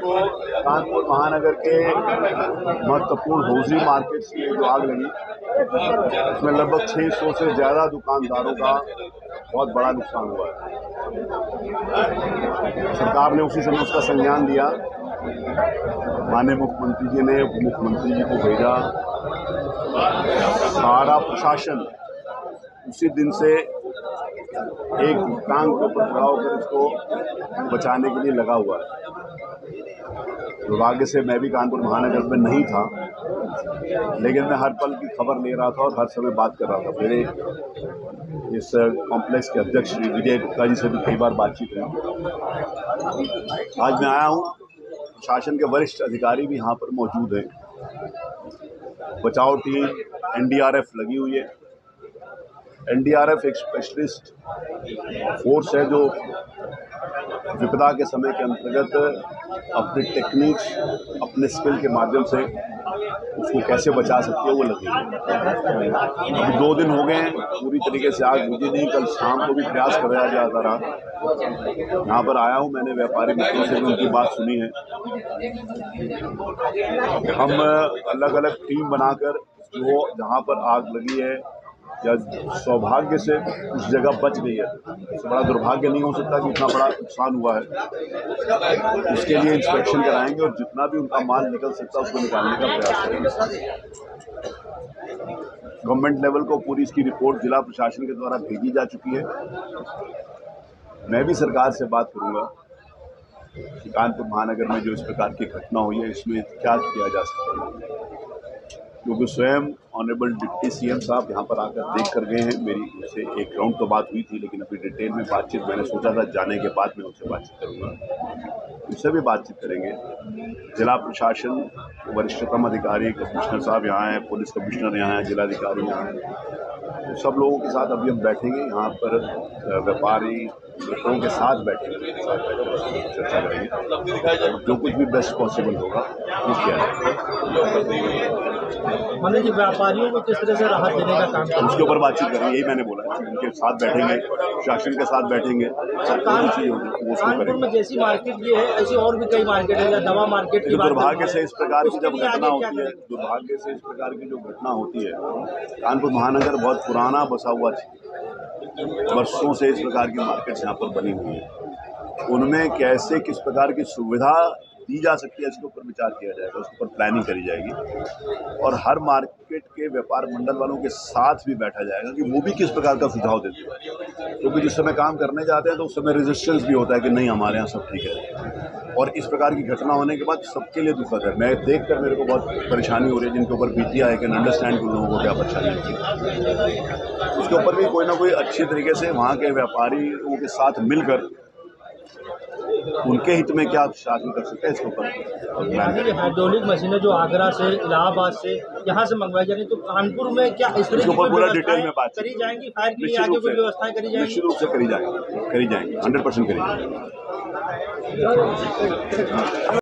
को कानपुर महानगर के महत्वपूर्ण होजी मार्केट्स में जो आग लगी, उसमें लगभग 600 से ज़्यादा दुकानदारों का बहुत बड़ा नुकसान हुआ है। सरकार ने उसी समय उसका संज्ञान लिया। माननीय मुख्यमंत्री जी ने उप मुख्यमंत्री जी को भेजा। सारा प्रशासन उसी दिन से एक टांग के ऊपर खड़ा होकर इसको बचाने के लिए लगा हुआ है। दुर्भाग्य से मैं भी कानपुर महानगर में नहीं था, लेकिन मैं हर पल की खबर ले रहा था और हर समय बात कर रहा था। मेरे इस कॉम्प्लेक्स के अध्यक्ष श्री विजय गुप्ता जी से भी कई बार बातचीत हुई। आज मैं आया हूँ, शासन के वरिष्ठ अधिकारी भी यहाँ पर मौजूद हैं। बचाव टीम एनडीआरएफ लगी हुई है। एनडीआरएफ एक स्पेशलिस्ट फोर्स है जो विपदा के समय के अंतर्गत अपने टेक्निक्स, अपने स्किल के माध्यम से उसको कैसे बचा सकती है, वो लगी है। अभी 2 दिन हो गए हैं, पूरी तरीके से आग बुझी नहीं। कल शाम को भी प्रयास कराया जाता रहा। यहाँ पर आया हूँ, मैंने व्यापारी मित्रों से भी उनकी बात सुनी है। हम अलग अलग टीम बनाकर जो जहाँ पर आग लगी है या सौभाग्य से उस जगह बच गई है, इससे बड़ा दुर्भाग्य नहीं हो सकता कि इतना बड़ा नुकसान हुआ है। इसके लिए इंस्पेक्शन कराएंगे और जितना भी उनका माल निकल सकता है उसको निकालने का प्रयास करेंगे। गवर्नमेंट लेवल को पूरी इसकी रिपोर्ट जिला प्रशासन के द्वारा भेजी जा चुकी है। मैं भी सरकार से बात करूंगा कि कानपुर महानगर में जो इस प्रकार की घटना हुई है, इसमें क्या किया जा सकता है, क्योंकि स्वयं ऑनरेबल डिप्टी सीएम साहब यहाँ पर आकर देख कर गए हैं। मेरी उससे एक राउंड तो बात हुई थी, लेकिन अभी डिटेल में बातचीत मैंने सोचा था जाने के बाद मैं उनसे बातचीत करूँगा। उनसे भी बातचीत करेंगे। जिला प्रशासन वरिष्ठतम अधिकारी कमिश्नर साहब यहाँ हैं, पुलिस कमिश्नर यहाँ हैं, जिलाधिकारी यहाँ हैं। तो सब लोगों के साथ अभी हम बैठेंगे। यहाँ पर व्यापारी मित्रों के साथ बैठेंगे, चर्चा करेंगे। जो कुछ भी बेस्ट पॉसिबल होगा वो किया जाएगा। मतलब कि व्यापारियों को किस तरह से राहत देने का काम करें, उसके ऊपर बातचीत करेंगे। यही मैंने बोला, उनके साथ बैठेंगे, शासन के साथ बैठेंगे। कानपुर में जैसी मार्केट ये है, ऐसी और भी कई मार्केट है, दवा मार्केट की। दुर्भाग्य से इस प्रकार की जब घटना होती है, दुर्भाग्य से इस प्रकार की जो घटना होती है, कानपुर महानगर बहुत पुराना बसा हुआ है। वर्षों से इस प्रकार की मार्केट्स यहाँ पर बनी हुई है। उनमें कैसे किस प्रकार की सुविधा दी जा सकती है, इसके ऊपर विचार किया जाएगा, उसके ऊपर प्लानिंग करी जाएगी। और हर मार्केट के व्यापार मंडल वालों के साथ भी बैठा जाएगा कि वो भी किस प्रकार का सुझाव देते हैं, क्योंकि जिस समय काम करने जाते हैं तो उस समय रेजिस्टेंस भी होता है कि नहीं हमारे यहाँ सब ठीक है। और इस प्रकार की घटना होने के बाद सबके लिए दुखद है। मैं देखकर मेरे को बहुत परेशानी हो रही है, जिनके ऊपर बीती है, कैन अंडरस्टैंड उन लोगों को क्या परेशानी होती है। उसके ऊपर भी कोई ना कोई अच्छी तरीके से वहाँ के व्यापारियों के साथ मिलकर उनके हित में क्या शासन कर सकते हैं, इसके ऊपर। हाइड्रोलिक मशीनें जो आगरा से, इलाहाबाद से यहाँ से मंगवाई जा रही, तो कानपुर में क्या इस तरह की पूरा डिटेल में बात करी जाएंगी? फायर के लिए आगे कोई व्यवस्थाएं करी जाएंगी? निश्चित रूप से करी जाएंगी, 100% करी जाएंगी।